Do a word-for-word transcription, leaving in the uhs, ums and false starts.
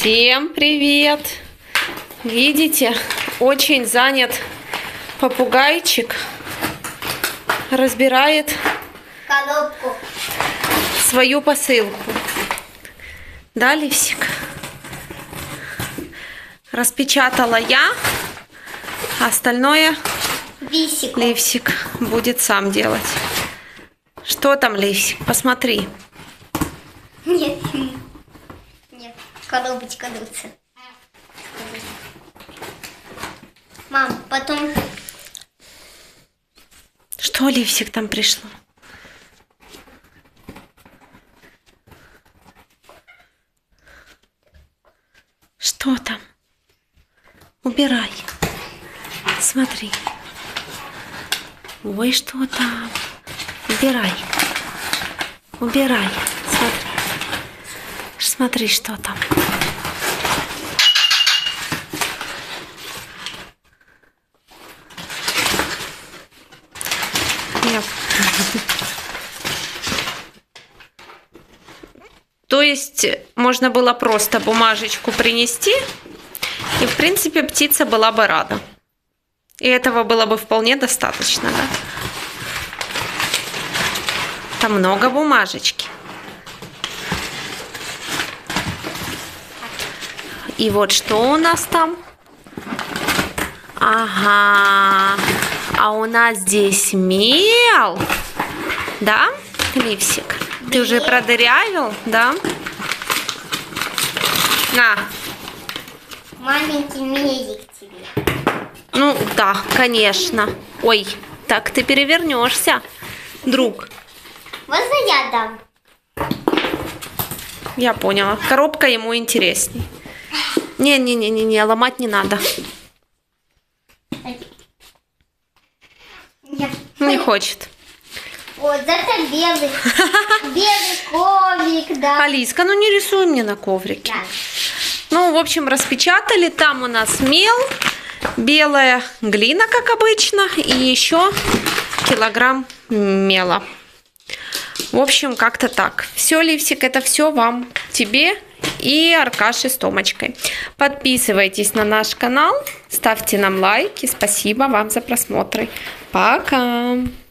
Всем привет! Видите, очень занят попугайчик. Разбирает коробку. Свою посылку. Да, Ливсик? Распечатала я, а остальное Висик. Ливсик будет сам делать. Что там, Ливсик? Посмотри. Нет. Нет. Коробочка дуется. Мам, потом... Что, Ливсик, там пришло? Что там? Убирай. Смотри. Ой, что там? Убирай. Убирай. Смотри. Смотри, что там. Я... То есть можно было просто бумажечку принести, и в принципе птица была бы рада. И этого было бы вполне достаточно, да? Там много бумажечки. И вот что у нас там? Ага. А у нас здесь мел. Да, Ливсик? Ты уже продырявил, да? На. Маленький мелик тебе. Ну, да, конечно. Ой, так ты перевернешься, друг. Можно я дам? Я поняла. Коробка ему интересней. Не-не-не-не, ломать не надо. Нет. Не хочет. Вот, зато белый. Белый коврик, да. Алиска, ну не рисуй мне на коврике. Да. Ну, в общем, распечатали. Там у нас мел, белая глина, как обычно, и еще килограмм мела. В общем, как-то так. Все, Ливсик, это все вам, тебе и Аркаше с Томочкой. Подписывайтесь на наш канал, ставьте нам лайки. Спасибо вам за просмотры. Пока!